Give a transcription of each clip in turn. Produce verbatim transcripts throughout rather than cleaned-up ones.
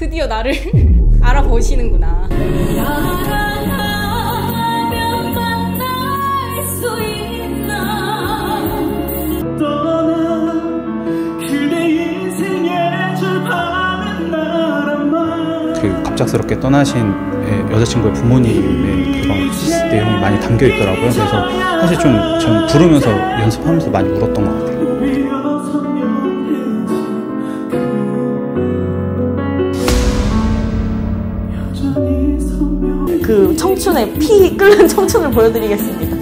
드디어 나를 알아보시는구나. 그 갑작스럽게 떠나신 여자친구의 부모님의 그런 내용이 많이 담겨 있더라고요. 그래서 사실 좀 전 부르면서 연습하면서 많이 울었던 것 같아요. 그 청춘의 피 끓는 청춘을 보여드리겠습니다.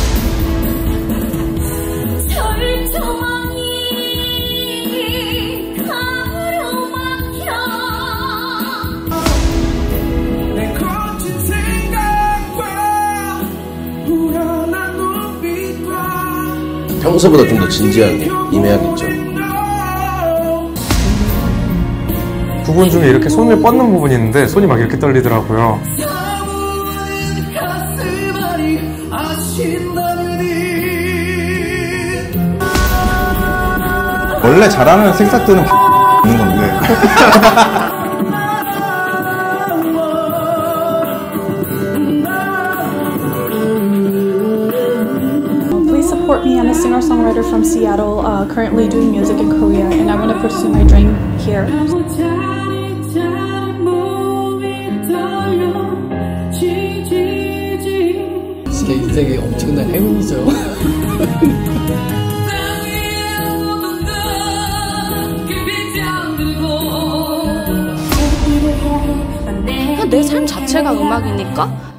평소보다 좀 더 진지하게 임해야겠죠. 부분 중에 이렇게 손을 뻗는 부분이 있는데 손이 막 이렇게 떨리더라고요. 원래 잘하는 생사들은 있는 건데. Please support me. I'm a singer-songwriter from Seattle, uh, currently doing music in Korea, and I want to pursue my dream here. 제 인생의 엄청난 행운이죠. 내 삶 자체가 음악이니까